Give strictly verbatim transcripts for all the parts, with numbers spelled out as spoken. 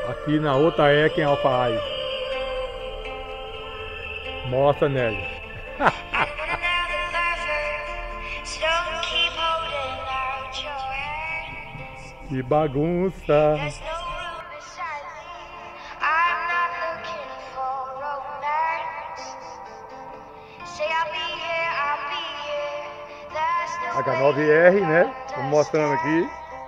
aqui na outra Ekin Alpha Eyes. Mostra, Nélio. Que bagunça. H nove R, né? Tô mostrando aqui.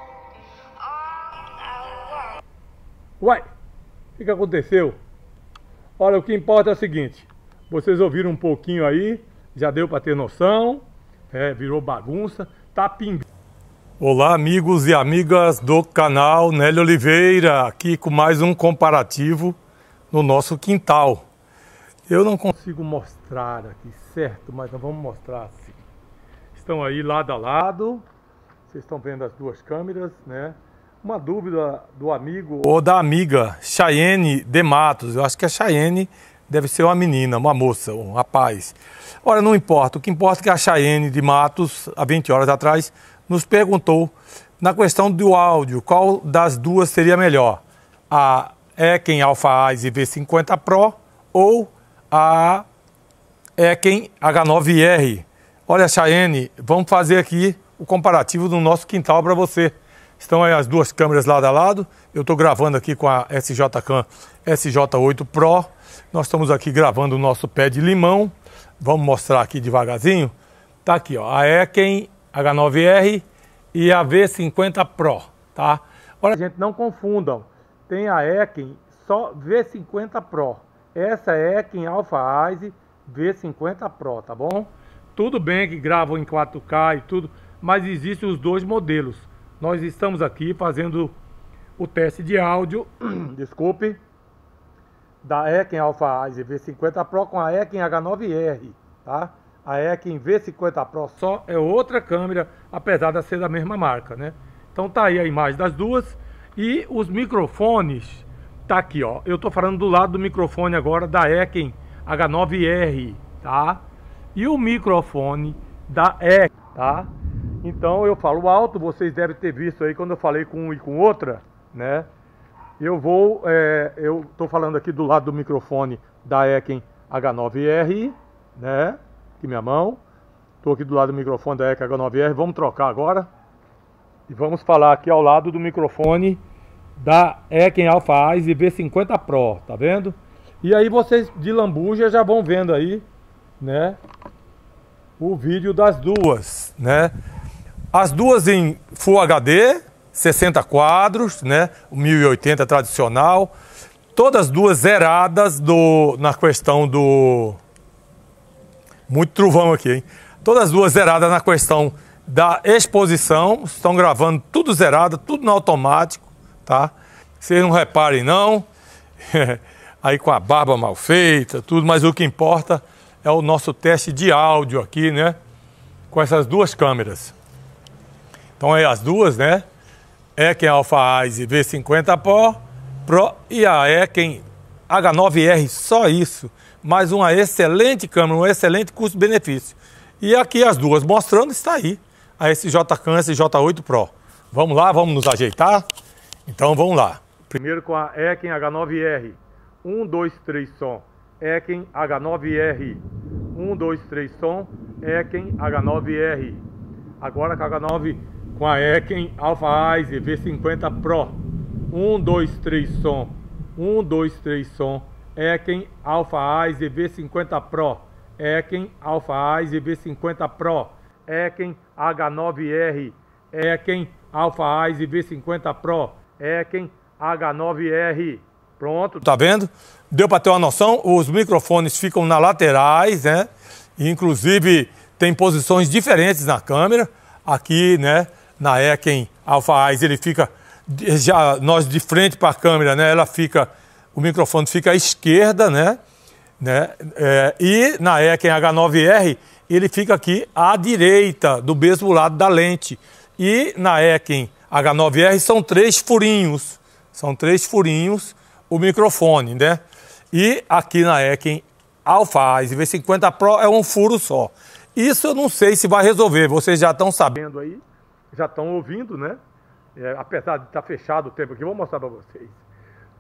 Uai, o que que aconteceu? Olha, o que importa é o seguinte. Vocês ouviram um pouquinho aí, já deu para ter noção. É, virou bagunça, tá pingando. Olá, amigos e amigas do canal Nélio Oliveira, aqui com mais um comparativo no nosso quintal. Eu não consigo mostrar aqui, certo? Mas nós vamos mostrar assim. Estão aí lado a lado, vocês estão vendo as duas câmeras, né? Uma dúvida do amigo ou da amiga Chayene de Matos. Eu acho que a Chayene deve ser uma menina, uma moça, um rapaz. Olha, não importa. O que importa é que a Chayene de Matos, há vinte horas atrás, nos perguntou na questão do áudio, qual das duas seria melhor? A Ekin Alpha Eyes V cinquenta Pro ou a Ekin H nove R? Olha, Chayene, vamos fazer aqui o comparativo do nosso quintal para você. Estão aí as duas câmeras lado a lado. Eu estou gravando aqui com a S J Cam S J oito Pro. Nós estamos aqui gravando o nosso pé de limão. Vamos mostrar aqui devagarzinho. Tá aqui, ó, a Ekin H nove R e a V cinquenta Pro, tá? Olha, gente, não confundam. Tem a Ekin só V cinquenta Pro. Essa é a Ekin Alpha Eyes V cinquenta Pro, tá bom? Tudo bem que gravam em quatro K e tudo, mas existem os dois modelos. Nós estamos aqui fazendo o teste de áudio, desculpe, da Ekin Alpha Eyes V cinquenta Pro com a Ekin H nove R, tá? A Ekin V cinquenta Pro só é outra câmera, apesar de ser da mesma marca, né? Então tá aí a imagem das duas e os microfones, tá aqui, ó. Eu tô falando do lado do microfone agora da Ekin H nove R, tá? E o microfone da Ekin, tá? Então eu falo alto, vocês devem ter visto aí quando eu falei com um e com outra, né? Eu vou, é, eu tô falando aqui do lado do microfone da Ekin H nove R, né? Aqui minha mão. Tô aqui do lado do microfone da Ekin H nove R, vamos trocar agora. E vamos falar aqui ao lado do microfone da Ekin Alpha Eyes V cinquenta Pro, tá vendo? E aí vocês de lambuja já vão vendo aí, né? O vídeo das duas, né? As duas em Full H D, sessenta quadros, né? O mil e oitenta tradicional. Todas duas zeradas do, na questão do... Muito trovão aqui, hein? Todas duas zeradas na questão da exposição. Estão gravando tudo zerado, tudo no automático, tá? Vocês não reparem, não. Aí com a barba mal feita, tudo. Mas o que importa é o nosso teste de áudio aqui, né? Com essas duas câmeras. Então aí as duas, né? Ekin Alpha Eyes V cinquenta Pro, Pro e a Ekin H nove R, só isso. Mais uma excelente câmera, um excelente custo-benefício. E aqui as duas mostrando, está aí. A S J Cam S J oito Pro. Vamos lá, vamos nos ajeitar? Então vamos lá. Primeiro com a Ekin H nove R. um, dois, três, som. Ekin H nove R. um, dois, três, som. Ekin H nove R. Agora com a H nove, com a Ekin Alpha Eyes V cinquenta Pro. um, dois, três, som. um, dois, três, som. Ekin Alpha Eyes V cinquenta Pro. Ekin Alpha Eyes V cinquenta Pro. Ekin H nove R. Ekin Alpha Eyes V cinquenta Pro. Ekin H nove R. Pronto. Tá vendo? Deu para ter uma noção? Os microfones ficam nas laterais, né? Inclusive tem posições diferentes na câmera. Aqui, né? Na Ekin Alpha Eyes ele fica já nós de frente para a câmera, né? Ela fica, o microfone fica à esquerda, né? né? É, e na Ekin H nove R ele fica aqui à direita, do mesmo lado da lente. E na Ekin H nove R são três furinhos, são três furinhos o microfone, né? E aqui na Ekin Alpha Eyes V cinquenta Pro é um furo só. Isso eu não sei se vai resolver, vocês já estão sabendo aí, já estão ouvindo, né? É, apesar de estar fechado o tempo aqui, vou mostrar para vocês.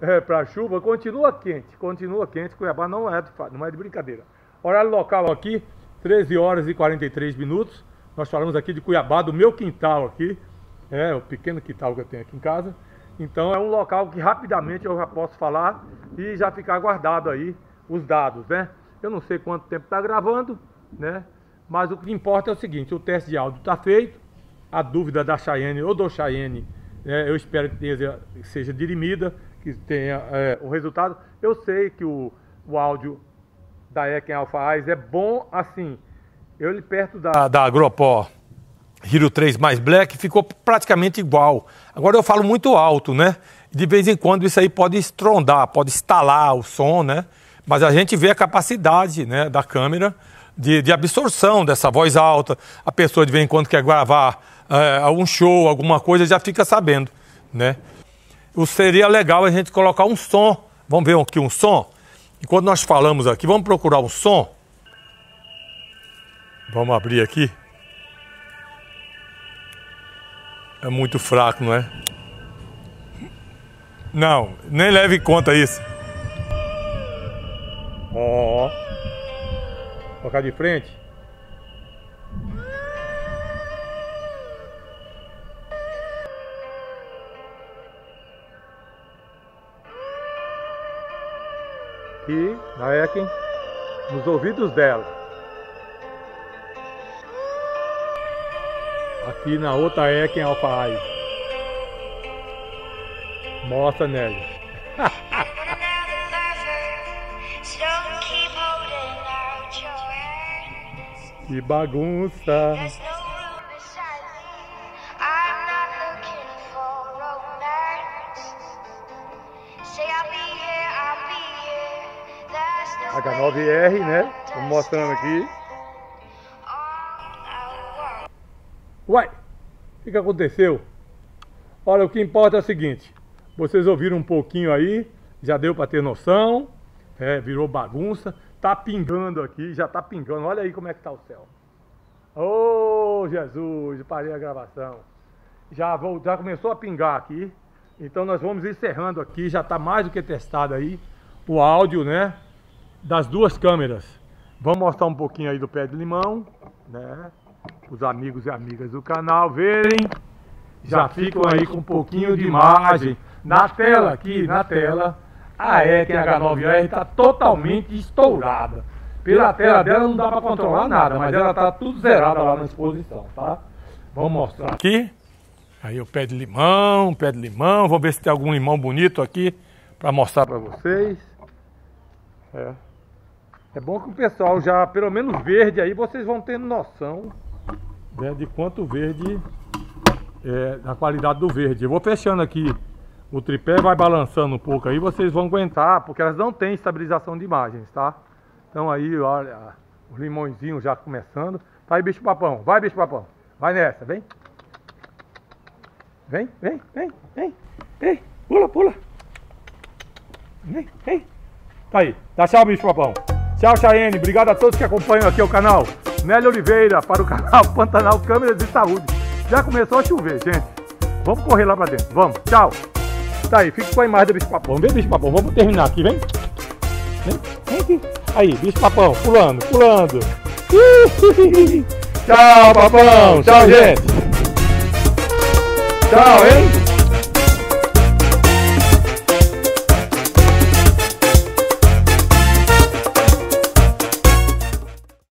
é, para chuva, continua quente, continua quente. Cuiabá não é, de, não é de brincadeira. Horário local aqui, treze horas e quarenta e três minutos. Nós falamos aqui de Cuiabá, do meu quintal aqui, é o pequeno quintal que eu tenho aqui em casa. Então é um local que rapidamente eu já posso falar e já ficar guardado aí os dados, né? Eu não sei quanto tempo está gravando, né? Mas o que importa é o seguinte, o teste de áudio está feito, a dúvida da Cheyenne ou do Cheyenne, é, eu espero que tenha, seja dirimida, que tenha é, o resultado. Eu sei que o, o áudio da Equem Alpha Eyes é bom assim, eu ali perto da, da Agropó Hero três mais Black ficou praticamente igual. Agora eu falo muito alto, né? De vez em quando isso aí pode estrondar, pode estalar o som, né? Mas a gente vê a capacidade, né, da câmera de, de absorção dessa voz alta. A pessoa de vez em quando quer gravar é, algum show, alguma coisa, já fica sabendo, né? O, seria legal a gente colocar um som. Vamos ver aqui um som? Enquanto nós falamos aqui, vamos procurar um som. Vamos abrir aqui. É muito fraco, não é? Não, nem leve em conta isso. Ó, ó. Colocar de frente. Aqui na Equem, nos ouvidos dela. Aqui na outra Equem Alpha Eyes. Mostra, Nélio. Que bagunça. H nove R, né? Estou mostrando aqui. Uai, o que, que aconteceu? Olha, o que importa é o seguinte. Vocês ouviram um pouquinho aí, já deu para ter noção. É, virou bagunça. Tá pingando aqui, já tá pingando. Olha aí como é que tá o céu. Ô, Jesus, parei a gravação. Já, vou, já começou a pingar aqui. Então nós vamos encerrando aqui. Já tá mais do que testado aí o áudio, né? Das duas câmeras. Vamos mostrar um pouquinho aí do pé de limão, né? Os amigos e amigas do canal verem. Já ficam aí com um pouquinho de imagem. Na tela aqui, na tela, a Equem H nove R está totalmente estourada. Pela tela dela não dá para controlar nada, mas ela está tudo zerada lá na exposição, tá? Vamos mostrar aqui. Aí o pé de limão, pé de limão. Vou ver se tem algum limão bonito aqui para mostrar para vocês. É. É bom que o pessoal já, pelo menos verde aí, vocês vão tendo noção, né, de quanto verde, é, da qualidade do verde. Eu vou fechando aqui o tripé, vai balançando um pouco aí, vocês vão aguentar, porque elas não têm estabilização de imagens, tá? Então aí, olha, os limõezinhos já começando. Tá aí, bicho papão, vai, bicho papão, vai nessa, vem. Vem, vem, vem, vem, vem, pula, pula. Vem, vem. Tá aí, dá tchau, bicho papão. Tchau, Cheyenne. Obrigado a todos que acompanham aqui o canal. Nélio Oliveira para o canal Pantanal Câmeras de Saúde. Já começou a chover, gente. Vamos correr lá pra dentro. Vamos. Tchau. Tá aí, fica com a imagem do bicho papão. Vem, bicho papão. Vamos terminar aqui, vem. Vem, vem aqui. Aí, bicho papão. Pulando, pulando. Tchau, papão. Tchau, gente. Tchau, hein.